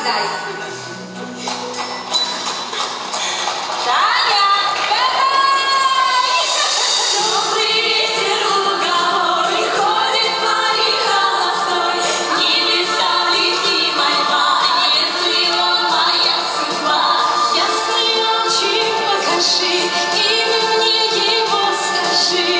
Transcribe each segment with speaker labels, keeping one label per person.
Speaker 1: Сідай. Таня, давай! Добрый ветер луговой ходит парень холостой. Небеса лети мольба, если он моя судьба. Ясные очи покажи, имя мне его скажи.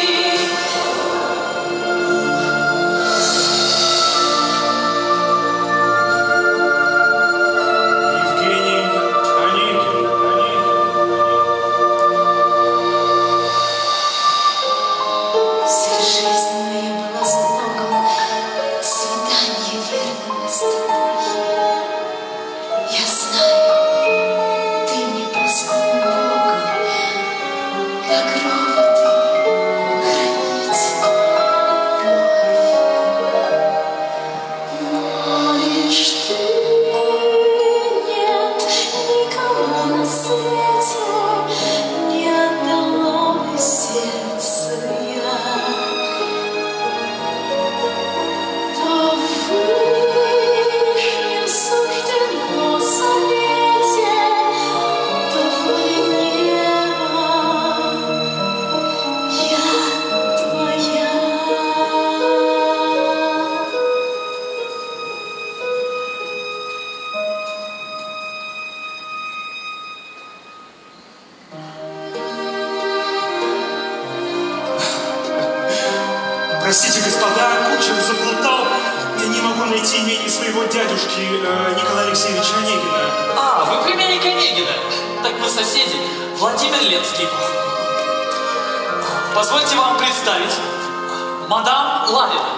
Speaker 2: Простите, господа, кучер заплутал. Я не могу найти имени своего дядюшки Николая Алексеевича Онегина.
Speaker 3: А, вы племянник Онегина. Так мы соседи. Владимир Ленский. Позвольте вам представить мадам Ларина.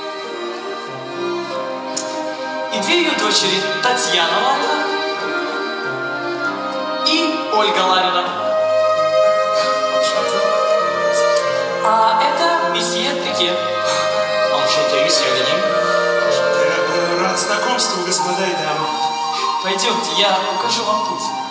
Speaker 3: И две ее дочери, Татьяна Ларина и Ольга Ларина. А это месье Трике. Enchanté, месье Ленин.
Speaker 2: Рад знакомству, господа и дамы.
Speaker 3: Пойдемте, я укажу вам путь.